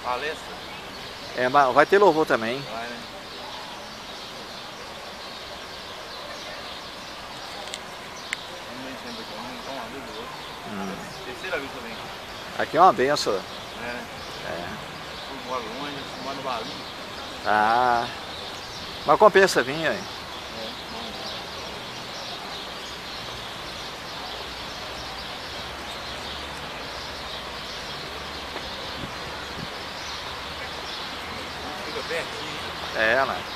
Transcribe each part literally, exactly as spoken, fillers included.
Palestra? É, mas vai ter louvor também. Vai, né? Vamos ver sempre aqui, vamos então uma vez ou outra. Hum. Terceira vez que eu venho aqui. Aqui é uma benção. É, né? É. Eu moro longe, eu moro no Barulho. Ah, mas compensa vir, aí. É, vamos ver. Fica pertinho. É, né?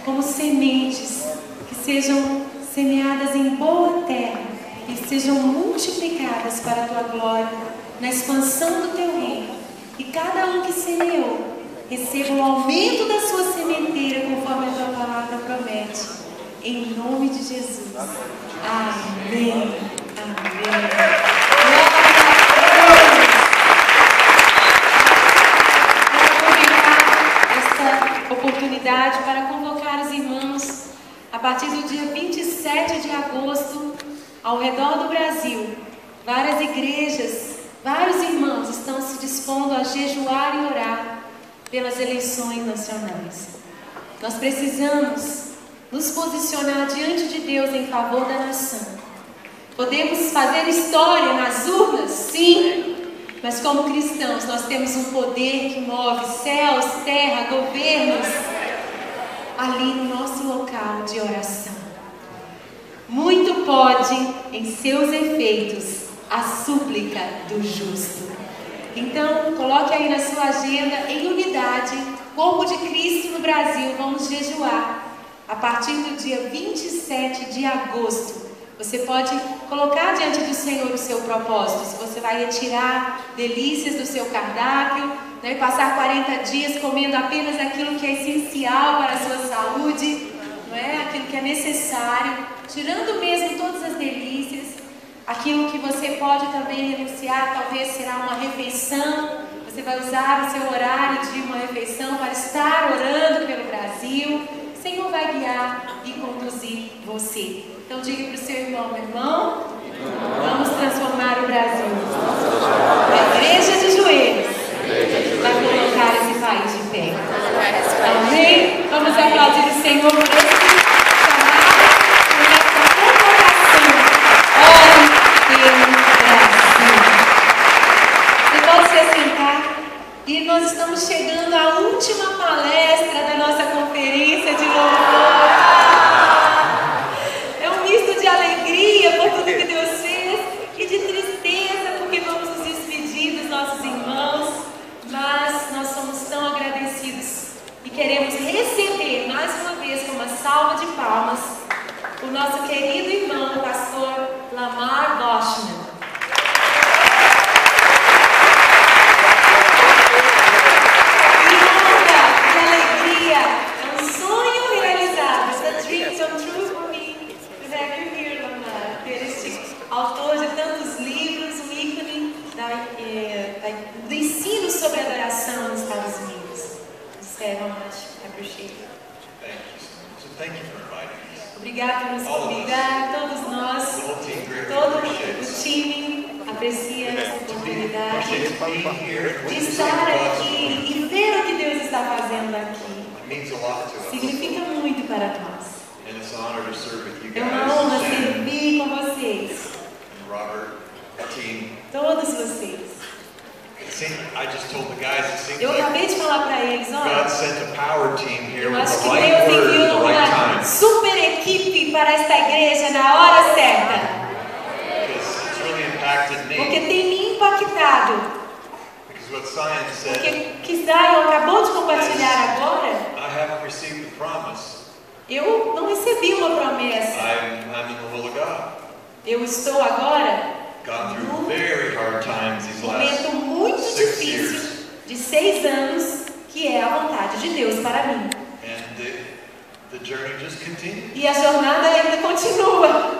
como sementes que sejam semeadas em boa terra e sejam multiplicadas para a tua glória, na expansão do teu reino. E cada um que semeou receba o aumento da sua sementeira, conforme a tua palavra promete. Em nome de Jesus. Amém. Amém. Oportunidade para convocar os irmãos a partir do dia vinte e sete de agosto, ao redor do Brasil. Várias igrejas, vários irmãos estão se dispondo a jejuar e orar pelas eleições nacionais. Nós precisamos nos posicionar diante de Deus em favor da nação. Podemos fazer história nas urnas? Sim. Mas como cristãos, nós temos um poder que move céus, terra, governos, ali no nosso local de oração. Muito pode, em seus efeitos, a súplica do justo. Então, coloque aí na sua agenda, em unidade, Corpo de Cristo no Brasil, vamos jejuar. A partir do dia vinte e sete de agosto, você pode colocar diante do Senhor o seu propósito. Se você vai retirar delícias do seu cardápio, né, e passar quarenta dias comendo apenas aquilo que é essencial para a sua saúde, não é? Aquilo que é necessário, tirando mesmo todas as delícias. Aquilo que você pode também renunciar, talvez será uma refeição. Você vai usar o seu horário de uma refeição para estar orando pelo Brasil. O Senhor vai guiar e conduzir você. Então diga para o seu irmão: meu irmão, vamos transformar o Brasil. A igreja de joelhos vai colocar esse país de pé. Amém? Vamos aplaudir o Senhor por esse chamado, por essa convocação. Ore pelo Brasil. Você pode se assentar. E nós estamos chegando à última palestra da nossa conferência de louvor. É um misto de alegria por tudo que Deus fez e de tristeza porque vamos nos despedir dos nossos irmãos, mas nós somos tão agradecidos e queremos receber mais uma vez com uma salva de palmas o nosso querido irmão, o pastor Lamar Boschman. Autor de tantos livros, um ícone da, eh, da, do ensino sobre adoração nos Estados Unidos. Very much appreciate it. Thank you. So thank you for inviting us. Obrigado por nos convidar, todos nós, todo o time aprecia essa oportunidade de estar aqui e ver o que Deus está fazendo aqui. Significa muito para nós. É uma honra servir com vocês. Robert, team. Todos vocês. Eu acabei de falar para eles, olha, eu acho que Deus enviou uma super equipe para esta igreja na hora certa. Porque tem me impactado. Porque que Zion acabou de compartilhar agora. Eu não recebi uma promessa. Eu estou agora num momento muito difícil de seis anos, que é a vontade de Deus para mim. E a jornada ainda continua.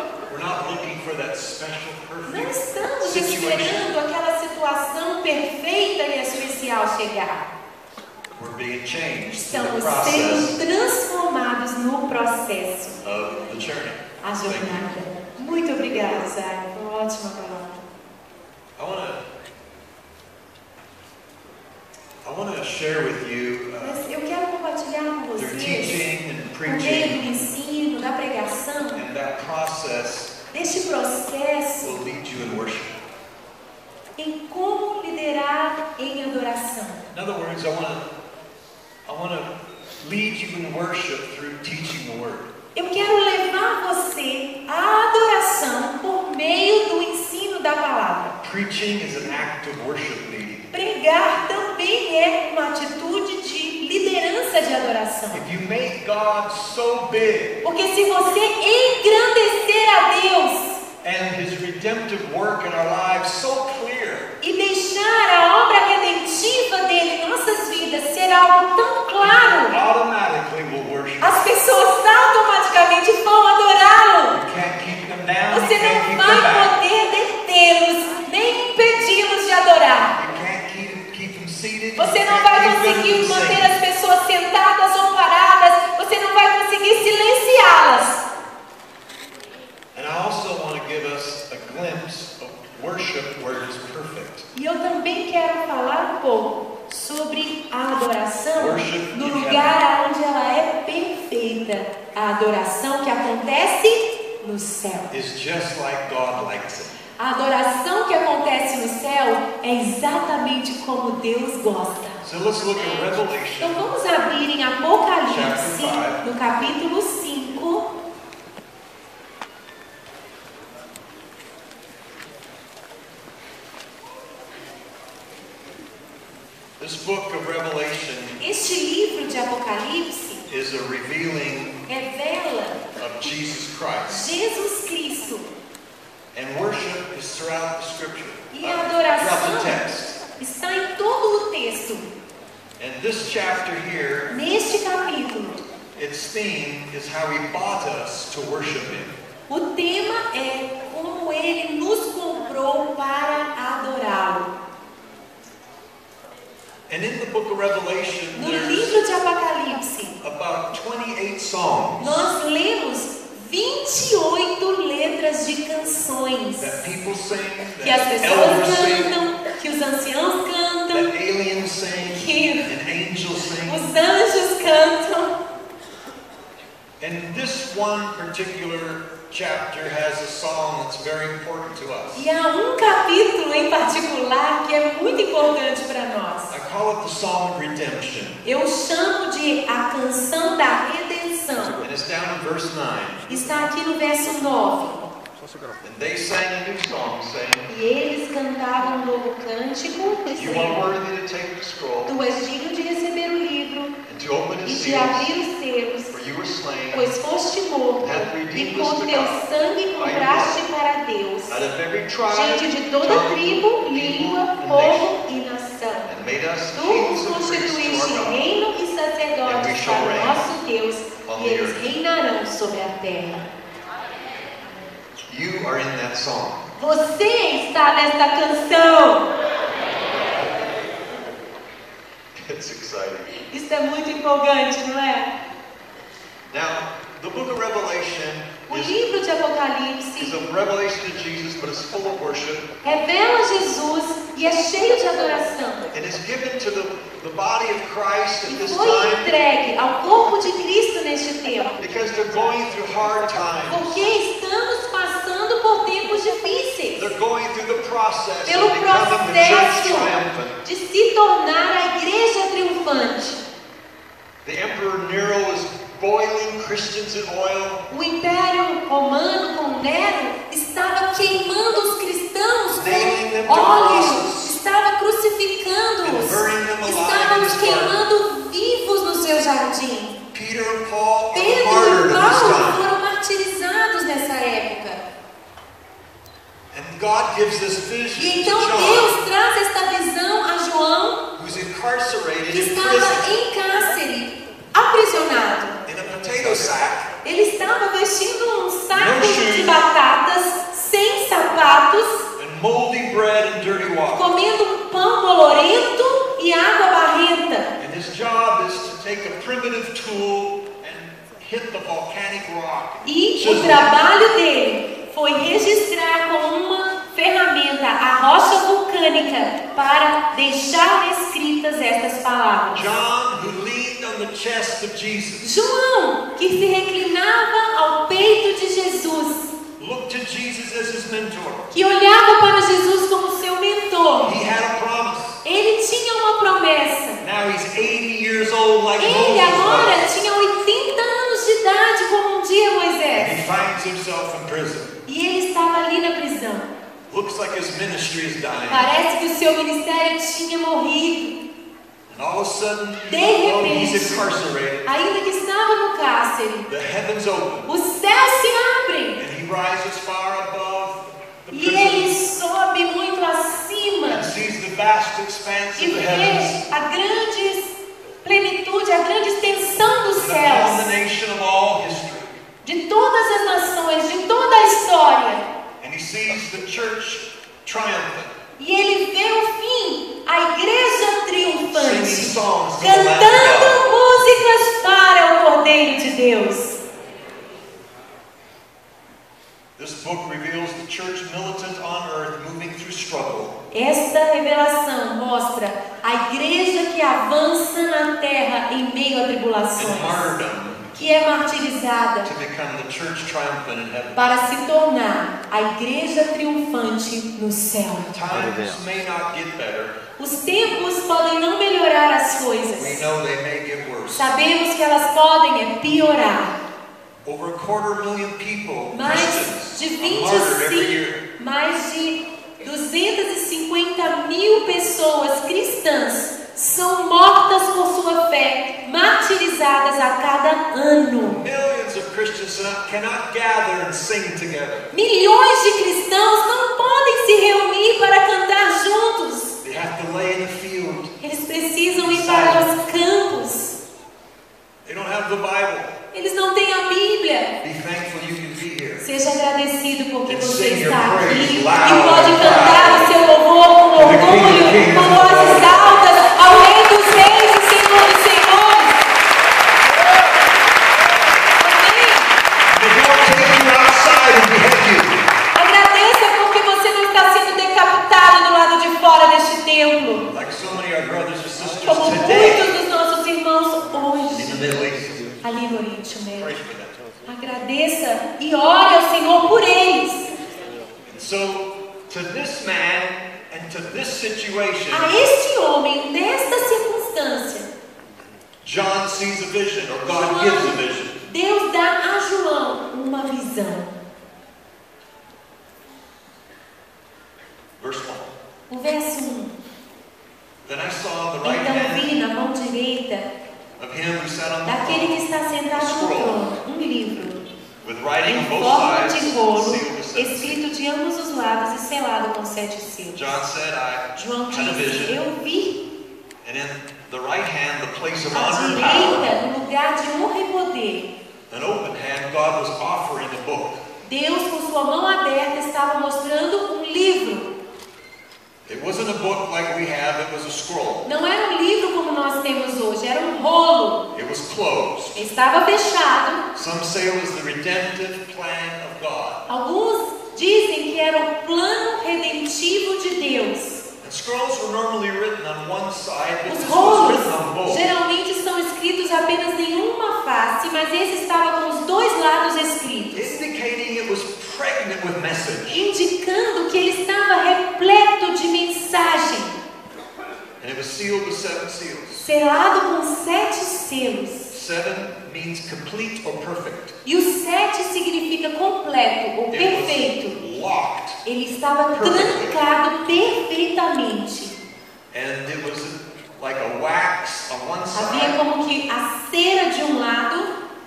Não estamos esperando aquela situação perfeita e especial chegar. Estamos sendo transformados no processo. A jornada. Muito obrigada, Zay. Foi uma ótima palavra. I want to I want to share with you uh, eu quero compartilhar com their vocês teaching and o meio preaching, do ensino, da pregação, and that process deste processo will lead you in worship. em como liderar em adoração. In other words, I want to I want to lead you in worship through teaching the word. Eu quero levar você à adoração por meio do ensino da palavra. Preaching is an act of worship leading. Pregar também é uma atitude de liderança precisa de adoração. If you make God so big Porque se você engrandecer a Deus and His redemptive work in our lives so clear, e deixar a obra redentiva dele em nossas vidas ser algo tão claro, automatically we'll worship. as pessoas automaticamente vão adorá-lo. You can't keep them down. You Você can't não keep them vai back. poder detê-los, nem impedi-los de adorar. You can't keep, keep them seated. Você You não can't vai keep them conseguir from manter singing. as pessoas sentadas ou paradas. Você não vai conseguir silenciá-las. And I also want to give us a glimpse of worship where it is perfect. E eu também quero falar um pouco sobre a adoração Worship no in lugar onde ela é perfeita. A adoração que acontece no céu. It's just like God likes it. A adoração que acontece no céu é exatamente como Deus gosta. So let's look at Então Revelation. vamos abrir em Apocalipse, Chapter five. no capítulo cinco. This book of Revelation Este livro de Apocalipse is a revealing revela of Jesus Christ. Jesus Cristo. And worship is throughout the scripture, E a uh, throughout the adoração text. está em todo o texto. And this chapter here, Neste capítulo, its theme is how He bought us to worship Him. o tema é como Ele nos comprou para adorá-lo. And in the book of Revelation, No there's livro de Apocalipse, about twenty-eight songs nós lemos vinte e oito letras de canções that people sing, que as that pessoas elders sing, cantam, que os anciãos cantam, that aliens sing, que and angels sing. os anjos cantam. And this one particular chapter has a song that's very important to us. E há um capítulo em particular que é muito importante para nós. I call it the Song of Redemption. Eu chamo de a canção da redenção. And it's down in verse nine. Está aqui no verso nove. And they sang a new song, saying, E eles cantavam um novo cântico, You are dizendo: worthy to take the scroll Tu és digno de receber o livro and to open e its de seals, abrir os selos, for you were slain pois foste morto e com teu sangue compraste para Deus out of every tribe, gente de toda tongue, tribo, língua, and povo e nação. and made us Tu kings os and priests to constituíste our God. reino e And we sacerdotes shall para o reign nosso Deus, on e the eles earth. reinarão sobre a terra. You are in that song. Você está nesta canção. It's exciting. Isso é muito empolgante, não é? Now, the book of Revelation O is, livro de is Apocalipse a revelation of Jesus, but it's full of worship. revela Jesus e é cheio de adoração. And it's given to the, the body of Christ at E this foi time entregue ao corpo de Cristo neste tempo. because they're going through hard times. Porque estamos passando por tempos difíceis. They're going through the process Pelo of becoming the church processo triumphant. de se tornar a igreja triunfante. The Emperor Nero is boiling Christians in oil. O Império Romano com Nero estava queimando os cristãos Nailing them com to óleo, crosses. estava crucificando-os, And burning them alive estava in os his queimando vivos no seu jardim. Peter and Paul are Pedro martyred e at this Paulo time. foram martirizados nessa época. And God gives this vision E to então John, Deus traz esta visão a João, who's incarcerated que in estava prison em cárcere, aprisionado. in a potato sack, Ele estava vestindo um saco No shoes. de batatas, sem sapatos, and moldy bread and dirty water. comendo um pão bolorento e água barrenta. And his job is to take a primitive tool and hit the volcanic rock. E o Chisel. trabalho dele foi registrar com uma ferramenta a rocha vulcânica para deixar escritas estas palavras. John, who leaned on the chest of Jesus, João, que se reclinava ao peito de Jesus, looked to Jesus as his mentor. que olhava para Jesus como seu mentor. He had a promise. Ele tinha uma promessa. Now he's eighty years old like Ele Moses agora was. tinha oitenta anos de idade, como um dia And Moisés. he finds himself in prison. E ele estava ali na prisão. Looks like his ministry is dying. Parece que o seu ministério tinha morrido. And all of a sudden, De even though he's repente, incarcerated, ainda que estava no cárcere, the heavens open, os céus se abrem and he rises far above the e ele prison sobe muito acima and sees the vast expanse e of the heavens, vê a grande plenitude, a grande extensão dos the céus, culmination of all history. de todas as nações, de toda a história. And he sees the church triumphant, E ele vê o fim, a igreja triunfante, singing songs to the Lamb of cantando músicas para o Cordeiro de Deus. This book reveals the church militant on earth moving through struggle. Esta revelação mostra a igreja que avança na terra em meio a And tribulações, martyrdom que é martirizada to become the church triumphant in heaven. para se tornar a igreja triunfante no céu. Times may not get better. Os tempos podem não melhorar as We coisas. know they may get worse. Sabemos que elas podem é piorar. Over a quarter million people, Mais Christians, de are martyred every vinte e year. cinco, mais de duzentas e cinquenta mil pessoas cristãs são mortas por sua fé, martirizadas a cada ano. Millions of Christians cannot gather and sing together. Milhões de cristãos não podem se reunir para cantar juntos. They have to lay in the field. Eles precisam ir para os campos. They don't have the Bible. Eles não têm a Bíblia. Be thankful you can be here. Seja agradecido porque And você sing your está aqui praise e loud pode and cantar proud. o seu louvor com To the King of orgulho, Kings com and the vozes Lord of altas ao Rei dos Reis e Senhor dos Senhores. They don't take you outside and behead you. Agradeça porque você não está sendo decapitado do lado de fora deste templo, Like so many of our brothers and sisters como today muitos dos nossos irmãos in the hoje, Middle East. ali no Oriente Pray Médio. for them. Agradeça e ore ao Senhor por eles. And so, to this man and to this situation, A este homem, nesta circunstância, John sees a vision, or God gives a vision. Deus dá a João uma visão. Verse one. O verso um. Then I saw on the right Então hand vi na mão direita of him who sat on the daquele throne, que está sentado no trono um livro with writing em on both forma sides, de rolo, sealed with seven seals. escrito de ambos os lados e selado com sete selos. John said, I João had a disse: vision, Eu vi and in the right hand, the place of à honor and power. direita, no lugar de honra e poder, An open hand, God was offering a book. Deus, com sua mão aberta, estava mostrando um livro. It wasn't a book like we have, it was a scroll. Não era um livro como nós temos hoje, era um rolo. It was closed. Estava fechado. Some say it was the redemptive plan of God. Alguns dizem que era o plano redentivo de Deus. And scrolls were normally written on one side, but Os this was rolos written on both. geralmente são escritos apenas em uma face, mas esse estava com os dois lados escritos, Indicating it was pregnant with message. indicando que ele estava repleto de mensagem, And it was sealed with seven seals. selado com sete selos. Seven means complete or perfect. E o sete significa completo ou It perfeito. was locked. Ele estava trancado perfeitamente. And it was like a wax on one Havia side como que a cera de um lado,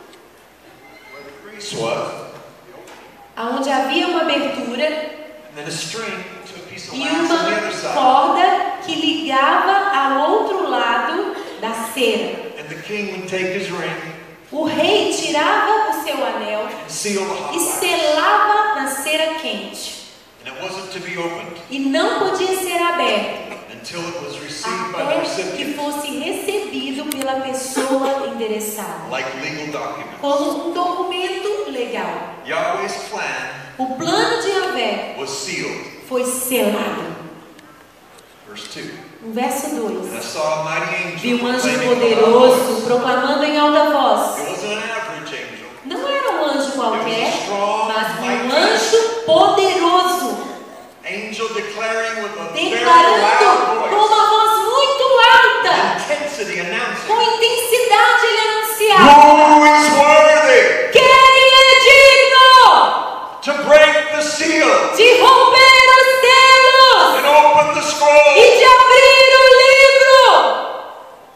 where the grease was, onde havia uma abertura, and then a string to a piece of e wax on the other uma side. corda que ligava ao outro lado da cera. And the king would take his ring O rei tirava o seu anel and seal the hot e wax. selava na cera quente. And it wasn't to be opened E não podia ser aberto until it was received by the até que recipient, fosse recebido pela pessoa endereçada, like legal documents. como um documento legal. Yahweh's plan O plano de Yahvé was sealed. foi selado. Verse two. No verso And I dois. saw a mighty Vi angel um anjo proclaiming with a loud poderoso voice. proclamando em alta voz. It wasn't an average angel. Não era um anjo qualquer, It was a strong, mas um mighty anjo poderoso, angel declaring with a very declarando loud com voice, uma voz muito alta, intensity com announcing, intensidade ele anunciava: who is worthy quem é digno to break the seal de romper os selos and open the scroll? e de abrir o livro?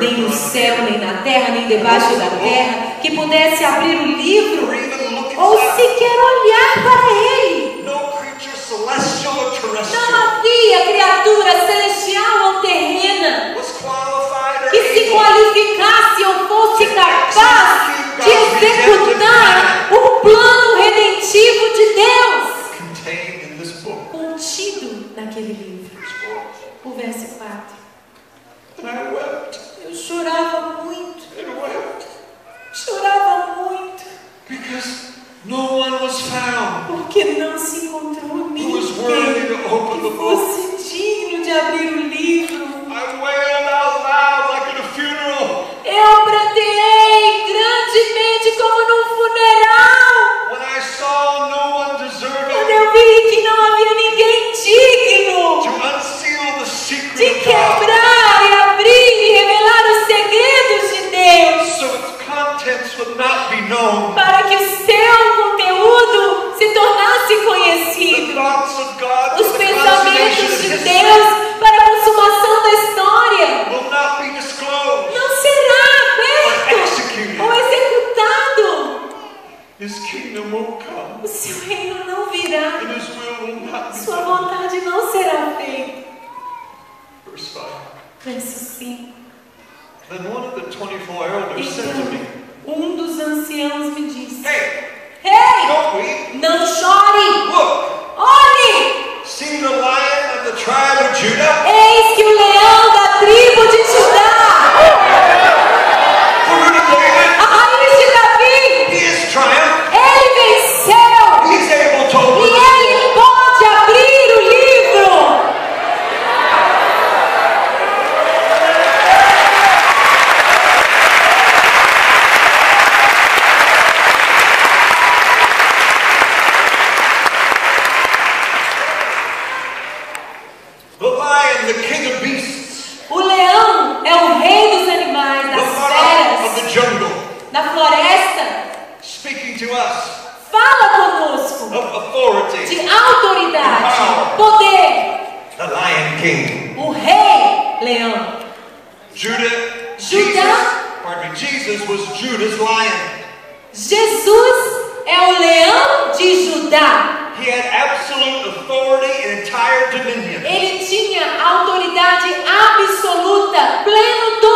nem no or céu, under, nem na terra, nem debaixo da terra, que pudesse abrir o livro or even look ou inside. sequer olhar para ele. No creature celestial or Não terrestrial havia criatura celestial ou terrena was qualified or que se able qualificasse ou fosse capaz de executar o plano redentivo de Deus contained in this book. contido naquele livro. O verso quatro. And I wept Eu chorava muito, and wept chorava muito, because no one was found porque não se encontrou who was worthy ninguém to open the que book. fosse digno de abrir o livro. I wailed out loud like at a funeral Eu pranteei grandemente como num funeral, when I saw no one quando deserving eu vi que não havia ninguém digno to unseal the de secret of God, quebrar e abrir e revelar os segredos de Deus, so its contents would not be known. para que o seu conteúdo se tornasse The conhecido. thoughts of God Os for the consummation pensamentos of de history Deus para a consumação da história will not be disclosed não será or aberto executed. ou executado. His kingdom won't come, O seu reino não virá, and His will will not be sua done. vontade não será feita. Verse five. Verso cinco. Then one of the twenty-four elders said to me, Então, um dos anciãos me disse: Hey, Ei, don't weep. não chore! Look, Olhe! see the lion of the tribe of Judah, Eis que o leão da tribo de Judá, the root of David, a raiz de Davi, he is triumphed. ele venceu He's able to e open the ele pode abrir o livro. The lion, the king of beasts, O leão é o rei dos animais, the das monarch of feras, the jungle, da floresta. speaking to us Fala conosco of authority, de autoridade, poder. the lion king. O rei leão. Judah, Judah. Jesus, pardon me, Jesus was Judah's lion. Jesus é o leão de Judá. He had absolute authority and entire dominion. Ele tinha autoridade absoluta, pleno